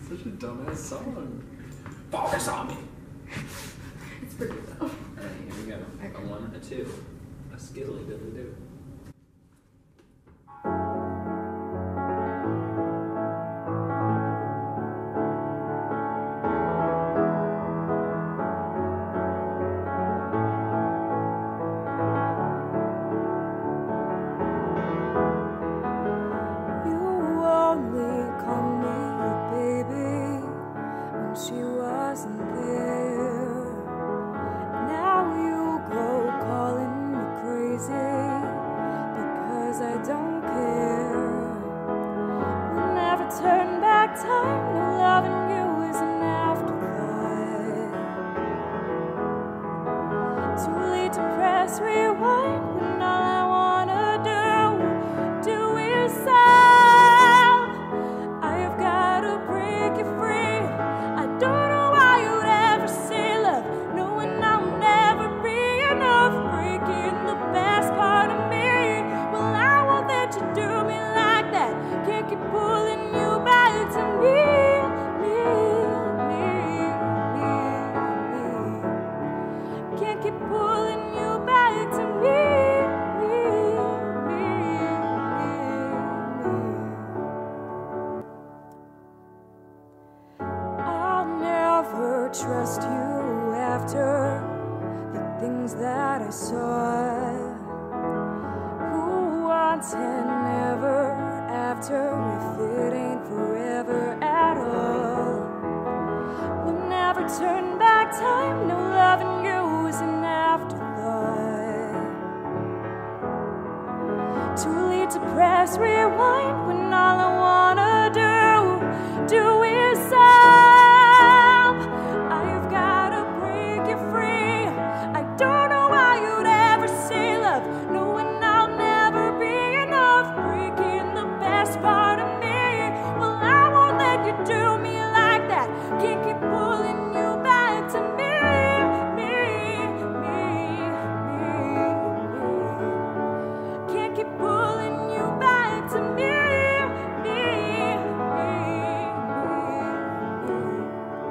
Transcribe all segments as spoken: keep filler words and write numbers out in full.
Such a dumbass song. Focus on me. It's pretty though. Alright, here we go. A one, a two, a skiddly diddly do. She wasn't there. Now you go calling me crazy because I don't care. We'll never turn back time. No, loving you is an afterthought. Too late to press rewind when all I wanna do, do is sound. I've gotta break you free. I don't know why you'd ever say love, knowing I'll never be enough, breaking the best part of me. Well, I won't let you do me like that. Can't keep pulling you back to me, me, me, me, me. Can't keep pulling you back to me, me, me, me, me. I'll never trust you after the things that I saw. Who wants and never after if it ain't forever at all? We'll never turn back time. No, loving you is an afterthought. Too late to press rewind when all I wanna do, do is sound. I've gotta break you free. I don't know why you'd ever say love, knowing I'll never be enough, breaking the best part of me. Well, I won't let you do me like that. Can't keep pulling you back to me, me, me, me, me. Can't keep pulling you back to me, me, me, me, me.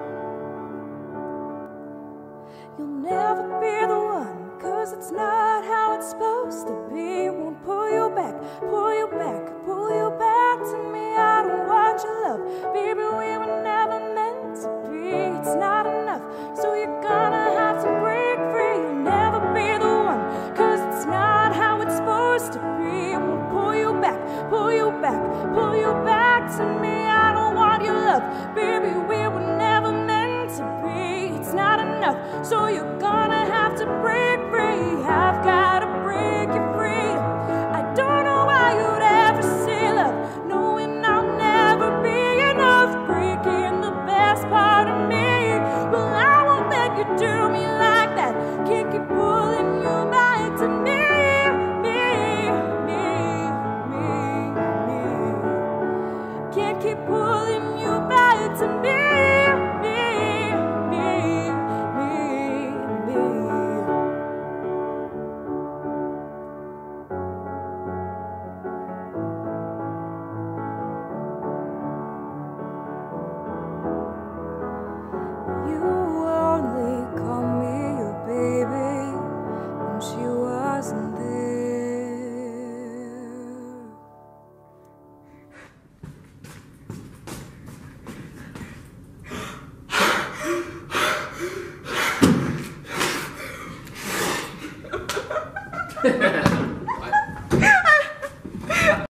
You'll never be the one, cause it's not how it's supposed to be. Won't pull you back, pull you back, pull you back to me. I don't want your love, baby, we were never meant to be. It's not enough, so you're gonna have to break free. You'll never be the one, cause it's not how it's supposed to be. Won't pull you back, pull you back, pull you back to me. I don't want your love, baby, we were never meant to be. It's not enough, so you're gonna have to break free. I've gotta break you free. I don't know why you'd ever say love, knowing I'll never be enough, breaking the best part of me. Well, I won't let you do me like that. Can't keep pulling you back to me, me, me, me, me. Can't keep pulling you back to me, me, me, me, me. You only call me your baby when she wasn't there.